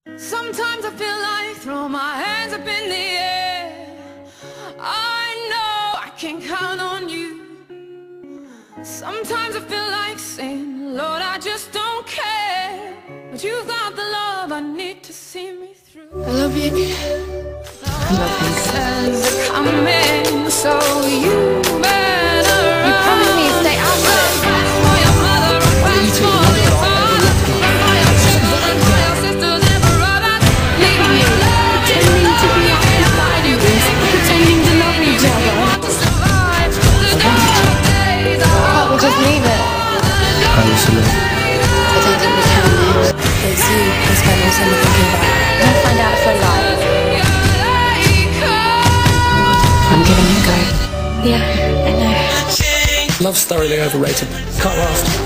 Sometimes I feel like throw my hands up in the air. I know I can count on you. Sometimes I feel like saying, Lord, I just don't care. But you've got the love I need to see me through. I love you. I love you. Sands are coming, so you better run. You promised me to stay out of it. Run for your mother, run for your father, run for your children, run for your sisters and brothers. Leaving you, Pretending to be outside you, pretending to love each other. want to survive the dark days. But we'll just leave it. I used to live. I don't think we can now. It's you who spend all summer thinking about. Don't find out if I lie. I'm giving it a go. Yeah, I know. Love's thoroughly overrated. Can't last.